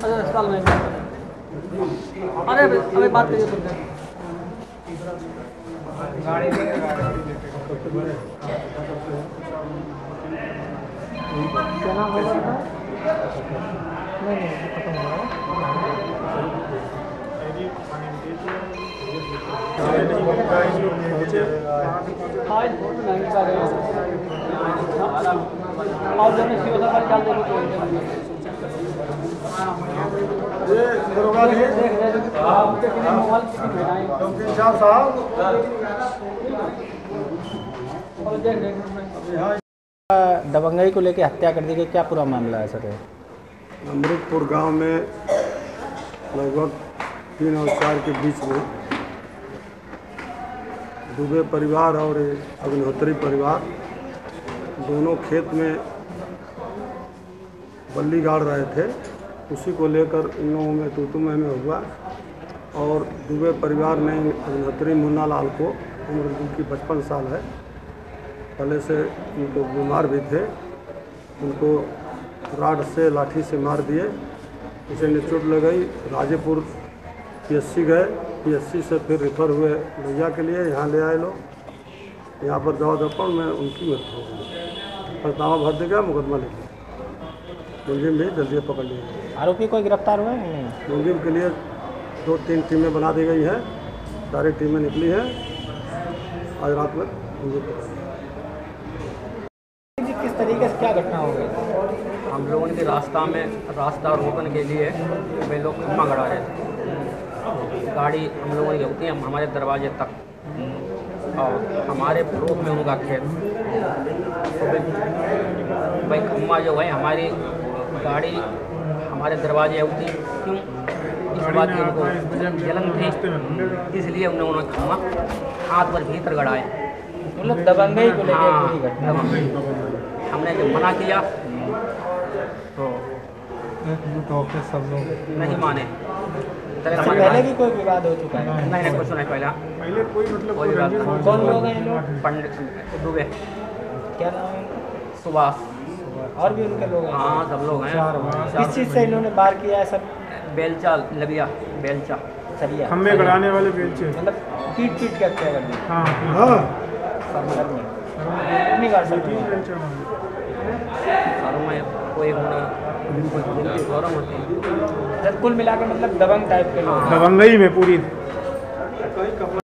अच्छा अस्पताल में। अरे अभी बात करिए तुमसे। गाड़ी क्या नाम होगा? नहीं खत्म हो गया। हाँ बहुत महंगी का है और जब मैं सीओ साहब चल देखो तो ये दरोगा जी देख रहे हो आपके कितने मोबाइल कितनी भेजाएं चौकी इंचार्ज साहब और देख रहे हैं दबंगई को लेकर हत्या कर दी गई, क्या पूरा मामला है सर? अमृतपुर गांव में लगभग 3 और 4 के बीच में दुबे परिवार और अग्निहोत्री परिवार दोनों खेत में बल्ली गाड़ रहे थे। उसी को लेकर इन लोगों में तू-तू-मैं में हुआ और दुबे परिवार ने अग्निहोत्री मुन्ना लाल को, उम्र जिनकी 55 साल है, पहले से उनको बीमार भी थे, उनको राड से लाठी से मार दिए। उसे चोट लगाई, राजेपुर पीएससी गए, पीएससी से फिर रेफर हुए भैया के लिए, यहाँ ले आए लोग। यहाँ पर दवा दर्पण में उनकी मृत्यु हो गई। पछतावा भर देगा, मुकदमा ले लिया। मुलजिम भी जल्दी पकड़ लिए। आरोपी कोई गिरफ्तार हुआ है नहीं? मुलजिम के लिए 2-3 टीमें बना दी गई हैं, सारी टीमें निकली हैं। आज रात में मुलजिम पकड़ लिया। किस तरीके से क्या घटना हो गई? हम लोगों के रास्ता रोकने के लिए वे लोग खम्मा गड़ा रहे थे। गाड़ी हम लोगों की होती है हमारे दरवाजे तक और हमारे पड़ोस में उनका खेत। तो भाई खम्मा जो है हमारी गाड़ी हमारे दरवाजे होती क्यों? इस बात की उनको जलन थी, इसलिए उन्होंने खम्मा हाथ पर भीतर गड़ाए। मतलब दबंगई को लेकर हाँ, पूरी घटना। हमने जब मना किया तो सब लोग नहीं माने। पहले भी कोई विवाद हो चुका है? नहीं कुछ नहीं, पहले कोई मतलब कोई विवाद नहीं। कौन लोग हैं लोग? पंडित दुबे, क्या नाम है? सुभाष, और भी उनके लोग हैं? हाँ सब लोग हैं। किस चीज़ से इन्होंने बार किया है सर? बेलचा लबिया, बेलचा सरिया खम्मे गड़ाने वाले बेलचे। मतलब पीट के हत्या कर दी। हाँ सर में नहीं कर सकते। सारों में कोई होने गौरव होती है। कुल मिलाकर मतलब दबंग टाइप के लोग। दबंगई में पूरी